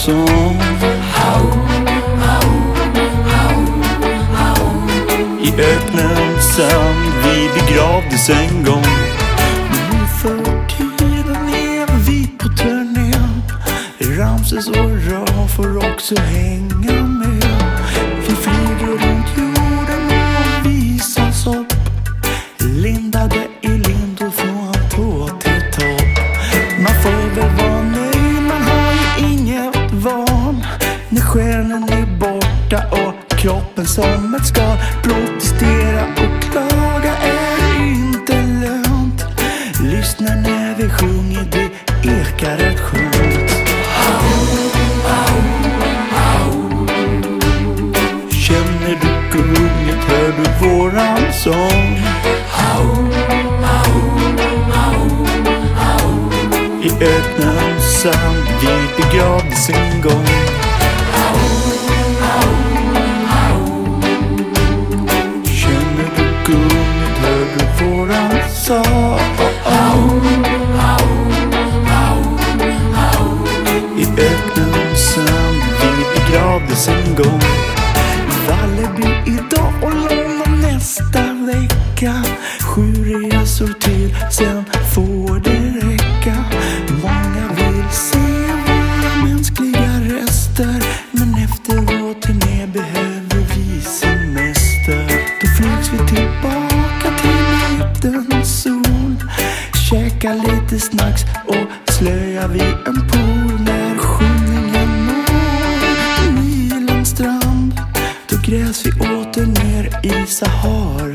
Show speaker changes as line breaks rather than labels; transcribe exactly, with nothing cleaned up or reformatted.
sång. I öknen sand vi begravdes en gång. Nu för tiden är vi på turnén. Ramses och Ra får också hänga med. Vi flyger runt jorden och visas upp, lindade i lindor från tå till topp. Man får väl vara nöjd, man har ju inget val. När själen är borta och kroppen som ett skal. Protestera och klaga är inte lönt. Lyssna när vi sjunger, det ekar rätt skönt. Känner du gunget, hör du våran sång? I öknen sand vi begravdes en gång. Känner du gunget, hör du våran sång? I öknen sand vi begravdes en gång. Valleby idag och London nästa vecka. Sju resor till, sen får det räcka. Många vill se våra mänskliga rester, men efter vår turné behöver vi semester. Då flygs vi tillbaka till mittens sol, käkar lite snacks och slöjar vid en pool. När skymningen når Nylands strand, då gräs vi åter ner i Sahara.